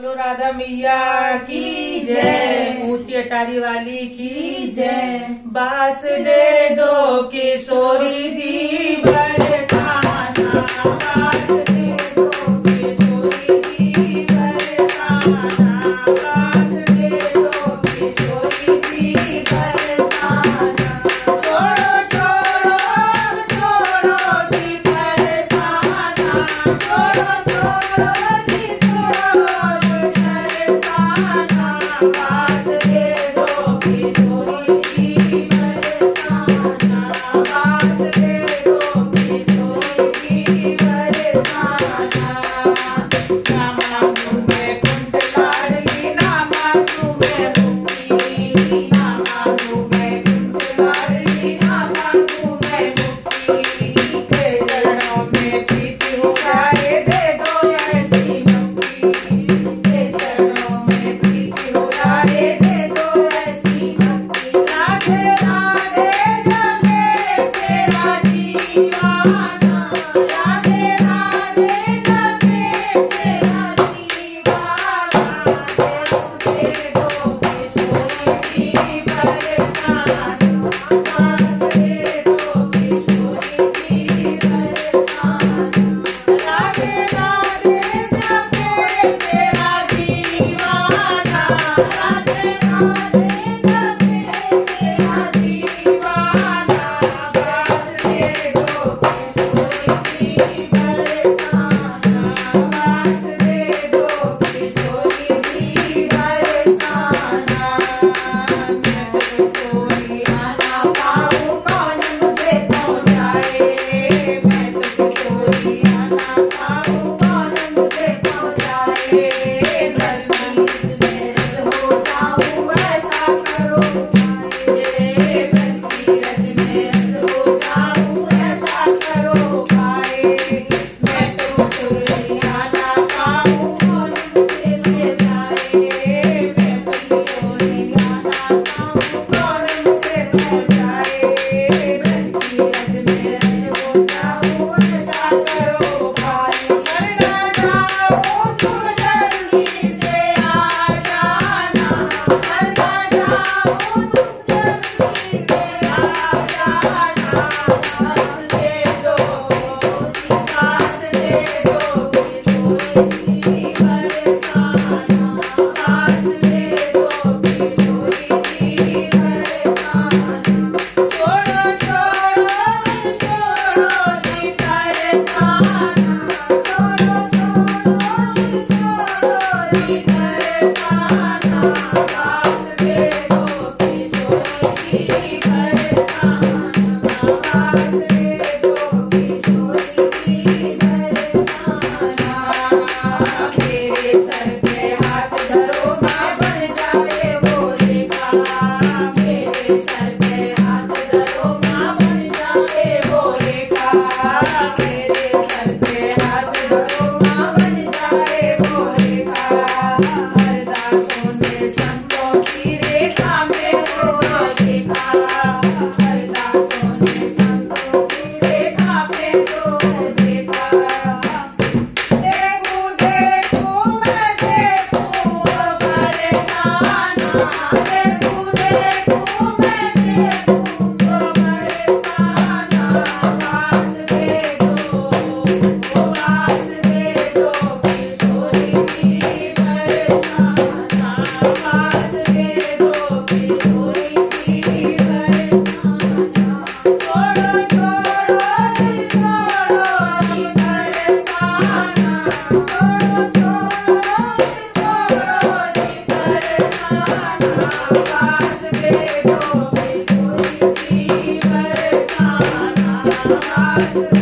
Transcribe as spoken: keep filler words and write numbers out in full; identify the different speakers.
Speaker 1: बोलो राधा मैया की जय, ऊंची अटारी वाली की जय। बास दे दो किशोरी जी बरसाना, बास दे दो किशोरी जी बरसाना, बास दे दो किशोरी जी बरसाना। छोड़ो छोड़ो छोड़ो जी बरसाना, छोड़ो छोड़ो जी छोड़ो बरसाना, बास दे दो किशोरी जी बरसाना, बास दे दो किशोरी जी बरसाना। ना मांगू मैं कुंठ लाडली, ना मांगू मैं मुक्ति, ना मांगू मैं कुंठ लाडली, ना मांगू मैं मुक्ति। तेरे चरणों में प्रीति हो जाए, दे दो ऐसी मुक्ति, तेरे चरणों में प्रीति हो जाए, दे दो ऐसी मुक्ति। राधे राधे जपे तेरा दीवाना, राधे राधे जपे तेरा दीवाना। दे दो किशोरी जी बरसाना, बास दे दो किशोरी जी बरसाना। राधे राधे जपे तेरा दीवाना, राधे राधे जपे तेरा दीवाना। बास दे दो किशोरी जी बरसाना, बास दे दो किशोरी जी बरसाना। मैं तो किशोरी आना पाऊँ, कौन मुझे पहुँचाए, मैं तो किशोरी आना पाऊँ, कौन मुझे पहुँचाए। ब्रज बीच में रज हो जाऊँ, ऐसा करो पाए, ब्रज बीच में रज हो जाऊँ, ऐसा करो पाए। मैं तो किशोरी आना पाऊँ, कौन मुझे ले जाए, मैं तो किशोरी आना पाऊँ, कौन मुझे पहुँचाए। ब्रज की रज में रज हो जाऊँ, ऐसा करो पाए। मर ना जाओ तुम जल्दी से आ जाना, मर ना जाओ तुम जल्दी से आ जाना। बास दे दो किशोरी, बास दे दो किशोरी जी बरसाना, बास दे दो किशोरी जी बरसाना। छोड़ो छोड़ो छोड़ो जी बरसाना, छोड़ो छोड़ो जी छोड़ो जी बरसाना। बास दे दो किशोरी जी बरसाना, बास दे दो किशोरी जी बरसाना। मेरे सर पे हाथ धरो, माँ बन जाए वो रेखा, मेरे सर पे हाथ धरो, माँ बन जाए वो रेखा, मेरे सर पे हाथ धरो, माँ बन जाए वो रेखा। हरदासों ने संतों की रेखा में हो देखा, हरदासों ने संतों की रेखा में हो देखा। देखूं देखूं मैं देखूं बरसाना, देखूं देखूं मैं देखूं बरसाना। बास दे दो, बास दे दो किशोरी जी बरसाना, बास दे दो किशोरी जी बरसाना। छोड़ो छोड़ो जी छोड़ो जी बरसाना, छोड़ो छोड़ो जी छोड़ो जी बरसाना। बास दे दो किशोरी जी बरसाना, बास